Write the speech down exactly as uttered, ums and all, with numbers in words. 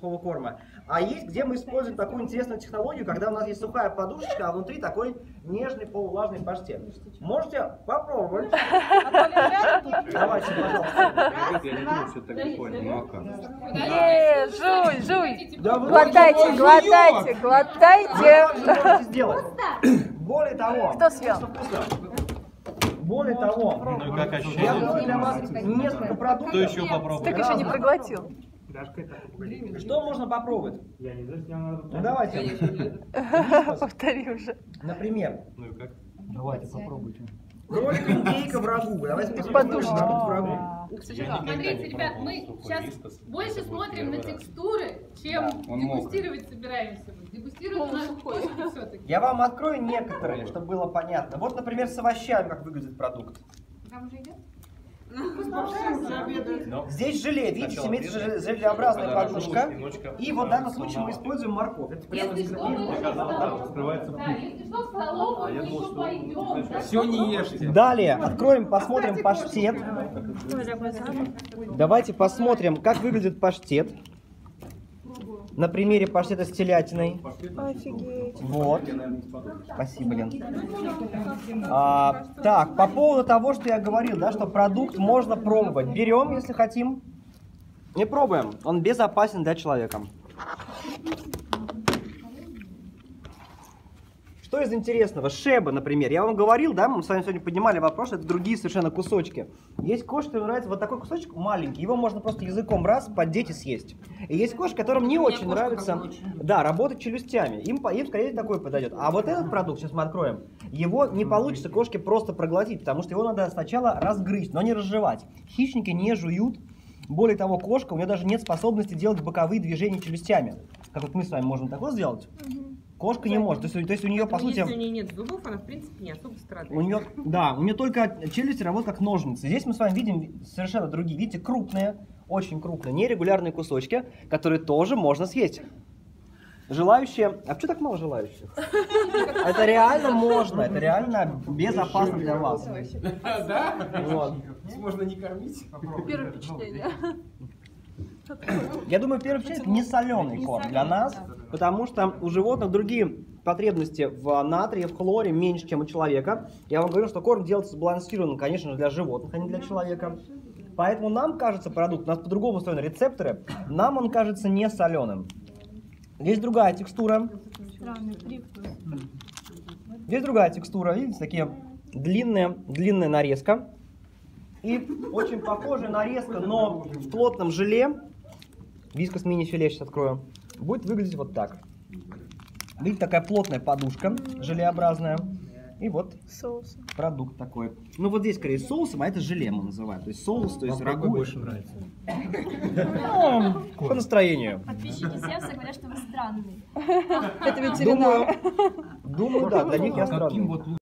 сухого корма. А есть, где мы используем такую интересную технологию, когда у нас есть сухая подушечка, а внутри такой нежный полувлажный паштет. Можете попробовать. Давайте, пожалуйста. Я не думаю, что это так понял. Молока. Не, жуй, жуй. Да вы Глотайте, можете глотайте, Вы глотайте. можете сделать. Более того, Кто съел? более того, Ну как я ощущение? говорю для вас несколько Кто продуктов. еще попробует? Так еще не проглотил. Что можно попробовать? Ну давайте. Повтори уже. Например, Ну и как? давайте попробуйте. Кролик индейка в рагу. Давайте посмотрим, что продукт в рагу. Смотрите, ребят, мы сейчас больше смотрим на текстуры, чем он дегустировать собираемся. Дегустировать у нас вкусики все-таки. Я вам открою некоторые, чтобы было понятно. Вот, например, с овощами, как выглядит продукт. Там уже идет? Здесь желе, видите, имеется желе- желеобразная подушка. И вот в данном случае мы используем морковь. Это прямо Если что, мы Скрывается Да, если что, в столовую мы еще пойдем. Все не ешьте. Далее, откроем, посмотрим паштет. Давайте посмотрим, как выглядит паштет. На примере паштета с телятиной. Офигеть. Вот. Спасибо, Лен. А, так, по поводу того, что я говорил, да, что продукт можно пробовать. Берем, если хотим. Не пробуем. Он безопасен для человека. Что из интересного? Шеба, например. Я вам говорил, да, мы с вами сегодня поднимали вопрос, это другие совершенно кусочки. Есть кошки, которым нравится вот такой кусочек маленький, его можно просто языком раз поддеть и съесть. И есть кошки, которым не очень нравится, да, работать челюстями. Им, по- им скорее такой подойдет. А вот этот продукт, сейчас мы откроем, его не получится кошке просто проглотить, потому что его надо сначала разгрызть, но не разжевать. Хищники не жуют. Более того, кошка, у нее даже нет способности делать боковые движения челюстями. Как вот мы с вами можем такое сделать. Кошка не может. То есть, то есть у нее, по сути... Если у нее нет зубов, она, в принципе, не особо страдает. У нее, да, у нее только челюсти работают как ножницы. Здесь мы с вами видим совершенно другие. Видите, крупные, очень крупные, нерегулярные кусочки, которые тоже можно съесть. Желающие... А почему так мало желающих? Это реально можно, это реально безопасно для вас. Да? Вот. Можно не кормить. Первое впечатление. Я думаю, первый впечатление, это не соленый корм для нас, потому что у животных другие потребности в натрии, в хлоре меньше, чем у человека. Я вам говорю, что корм делается сбалансированным, конечно же, для животных, а не для человека. Поэтому нам кажется продукт, у нас по-другому устроены рецепторы, нам он кажется не соленым. Здесь другая текстура. Здесь другая текстура, видите, такие длинные, длинная нарезка. И очень похожая нарезка, но в плотном желе. Вискас мини-филе сейчас открою. Будет выглядеть вот так. Видите, такая плотная подушка, желеобразная. И вот Соус. продукт такой. Ну вот здесь скорее соусом, а это желе мы называем. То есть соус, то есть рагу. больше нравится? Ну, по настроению. Подписчики Севса говорят, что вы странный. Это ветеринар. Думаю, думаю, да, для них я странный.